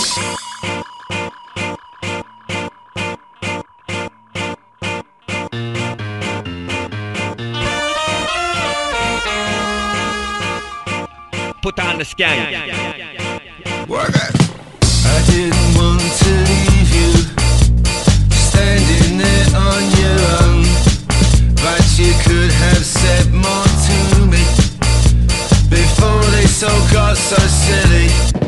Put on the skank. Work it. I didn't want to leave you standing there on your own, but you could have said more to me before this all got so silly.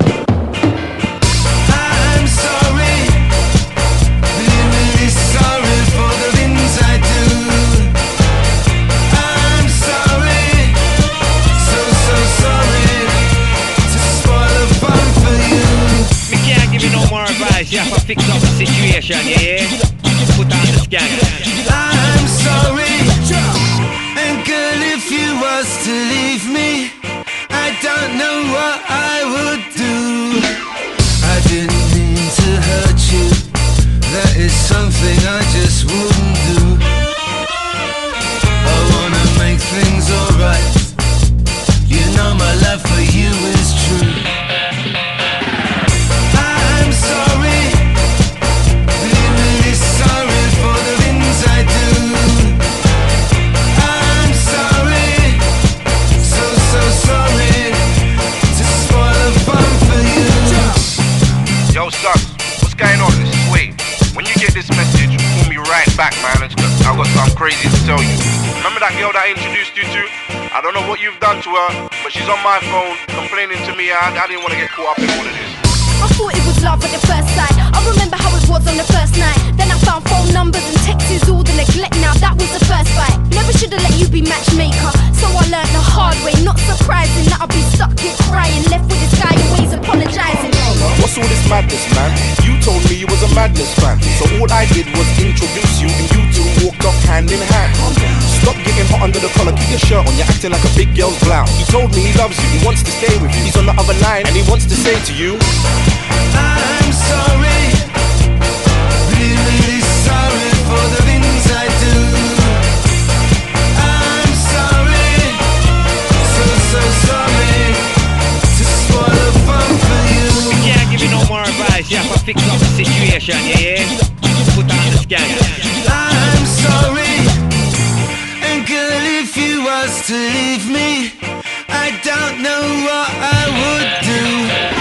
I'm sorry, really sorry for the things I do. I'm sorry, so sorry to spoil a fun for you. Me can't give you no more advice, you have to fix up the situation, yeah? Put on the skank. I'm sorry, and girl, if you was to leave me, I don't know what I would do. I didn't mean to hurt you, that is something I just wouldn't do. I wanna make things alright, you know my love for you is true. I'm sorry, really sorry for the things I do. I'm sorry, so sorry to spoil the fun for you. Yo, son, what's going on? This is Wade. When you get this message, call me right back, man. I've got something crazy to tell you. Remember that girl that I introduced you to? I don't know what you've done to her, but she's on my phone complaining to me. I didn't want to get caught up in all of this. I thought it was love at the first sight. I remember how it was on the first night. Then I found phone numbers and texts, all the neglect. Now that was the first fight. Never should've let you be matchmaker, so I learned the hard way. Not surprising that I'll be stuck here crying, left with this guy always apologizing. What's all this madness, man? You told me you was a madness fan, so all I did was introduce you, and you two walked off hand in hand. Stop getting hot under the collar, keep your shirt on, you're acting like a big girl's blouse. He told me he loves you, he wants to stay with you. He's on the other line, and he wants to say to you, I'm sorry, really sorry for the things I do. I'm sorry, so sorry to spoil the fun for you. Me can't give you no more advice, you have to fix up the situation, yeah? Put on the skank. I'm sorry, and girl, if you was to leave me, I don't know what I would do.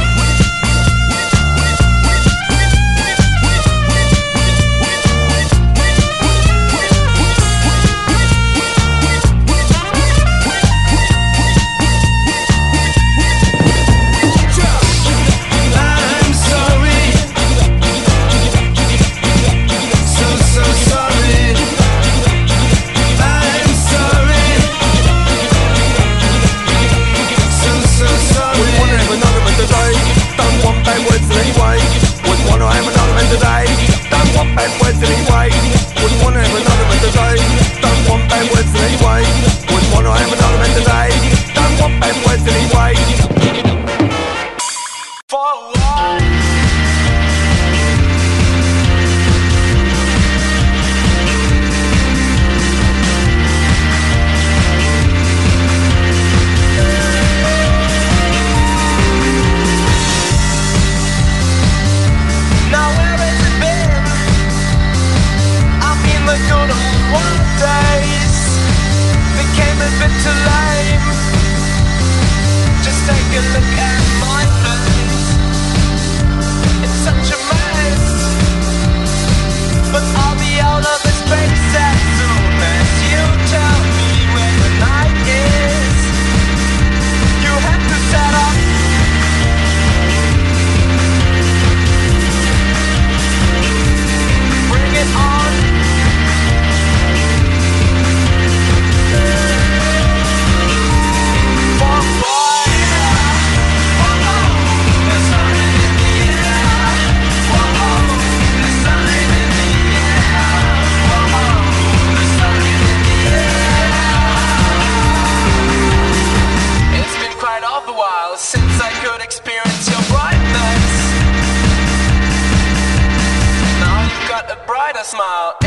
Since I could experience your brightness, now you've got a brighter smile.